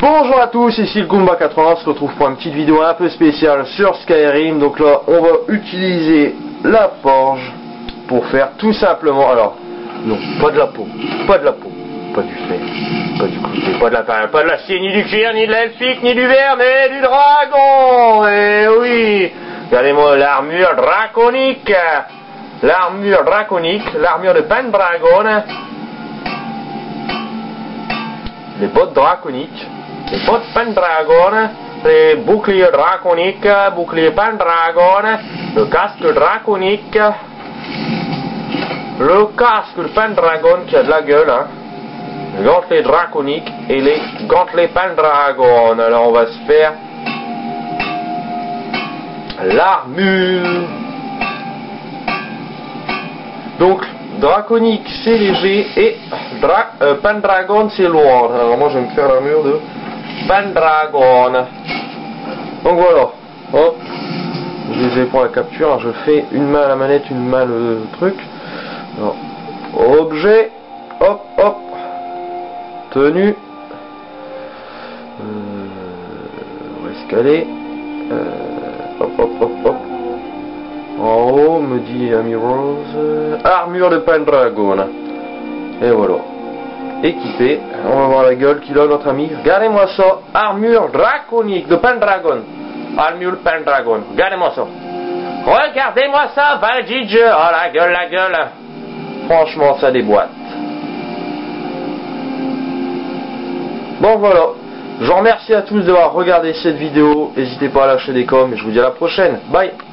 Bonjour à tous, ici le Goomba80, on se retrouve pour une petite vidéo un peu spéciale sur Skyrim. Donc là, on va utiliser la forge pour faire tout simplement, alors, non, pas de la peau, pas de la peau, pas du fer, pas du côté, pas de l'acier, ni du cuir, ni de l'elfique, ni du verre, mais du dragon. Eh oui, regardez-moi l'armure draconique, l'armure de Pendragon, les bottes draconiques, les bottes Pendragon, les boucliers draconiques, bouclier Pendragon, le casque draconique, le casque de Pendragon qui a de la gueule, hein, les gantelets draconiques et les gantelets Pendragon. Alors on va se faire l'armure. Donc draconique c'est léger et Pendragon c'est lourd. Alors moi je vais me faire l'armure de Pendragon. Donc voilà, hop, je les ai pour la capture. Alors je fais une main à la manette, une main le truc. Alors, objet, hop hop, tenue, où est-ce qu'elle est, hop hop hop hop. En haut, me dit Ami Rose, armure de Pendragon. Et voilà. Équipé. On va voir la gueule qu'il a notre ami. Regardez-moi ça. Armure draconique de Pendragon. Armure de Pendragon. Regardez-moi ça. Regardez-moi ça, Valdige. Oh la gueule, la gueule. Franchement, ça déboîte. Bon voilà. Je vous remercie à tous d'avoir regardé cette vidéo. N'hésitez pas à lâcher des coms et je vous dis à la prochaine. Bye.